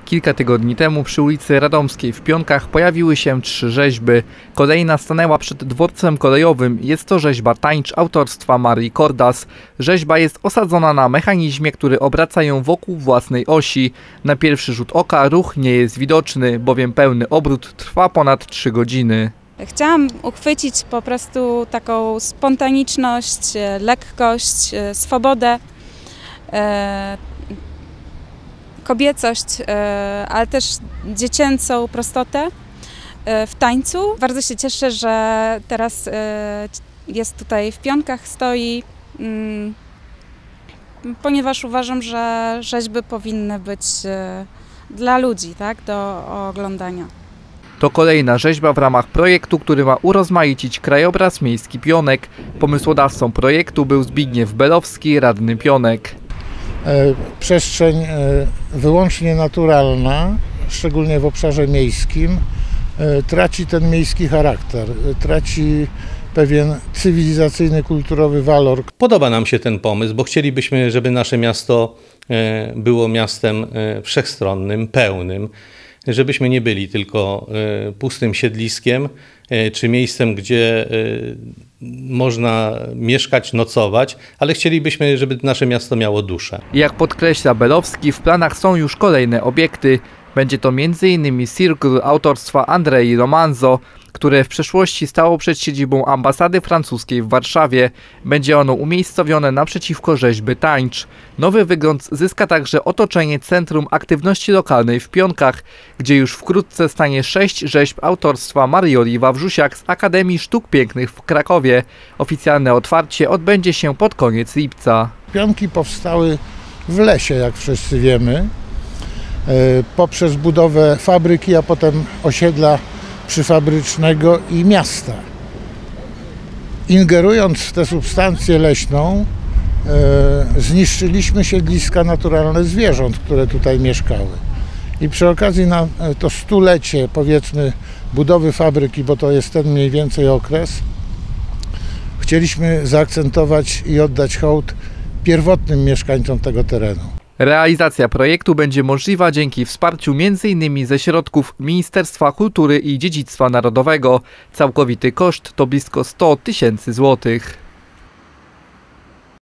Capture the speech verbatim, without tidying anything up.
Kilka tygodni temu przy ulicy Radomskiej w Pionkach pojawiły się trzy rzeźby. Kolejna stanęła przed dworcem kolejowym. Jest to rzeźba Tańcz autorstwa Marii Kordas. Rzeźba jest osadzona na mechanizmie, który obraca ją wokół własnej osi. Na pierwszy rzut oka ruch nie jest widoczny, bowiem pełny obrót trwa ponad trzy godziny. Chciałam uchwycić po prostu taką spontaniczność, lekkość, swobodę, kobiecość, ale też dziecięcą prostotę w tańcu. Bardzo się cieszę, że teraz jest tutaj w Pionkach, stoi, ponieważ uważam, że rzeźby powinny być dla ludzi, tak, do oglądania. To kolejna rzeźba w ramach projektu, który ma urozmaicić krajobraz miejski Pionek. Pomysłodawcą projektu był Zbigniew Belowski, radny Pionek. Przestrzeń wyłącznie naturalna, szczególnie w obszarze miejskim, traci ten miejski charakter, traci pewien cywilizacyjny, kulturowy walor. Podoba nam się ten pomysł, bo chcielibyśmy, żeby nasze miasto było miastem wszechstronnym, pełnym, żebyśmy nie byli tylko pustym siedliskiem czy miejscem, gdzie można mieszkać, nocować, ale chcielibyśmy, żeby nasze miasto miało duszę. Jak podkreśla Belowski, w planach są już kolejne obiekty. Będzie to między innymi Circle autorstwa Andrei Romanzo, które w przeszłości stało przed siedzibą ambasady francuskiej w Warszawie. Będzie ono umiejscowione naprzeciwko rzeźby Tańcz. Nowy wygląd zyska także otoczenie Centrum Aktywności Lokalnej w Pionkach, gdzie już wkrótce stanie sześć rzeźb autorstwa Marioli Wawrzusiak z Akademii Sztuk Pięknych w Krakowie. Oficjalne otwarcie odbędzie się pod koniec lipca. Pionki powstały w lesie, jak wszyscy wiemy, poprzez budowę fabryki, a potem osiedla przyfabrycznego i miasta. Ingerując w tę substancję leśną, e, zniszczyliśmy siedliska naturalne zwierząt, które tutaj mieszkały. I przy okazji na to stulecie, powiedzmy, budowy fabryki, bo to jest ten mniej więcej okres, chcieliśmy zaakcentować i oddać hołd pierwotnym mieszkańcom tego terenu. Realizacja projektu będzie możliwa dzięki wsparciu między innymi ze środków Ministerstwa Kultury i Dziedzictwa Narodowego. Całkowity koszt to blisko sto tysięcy złotych.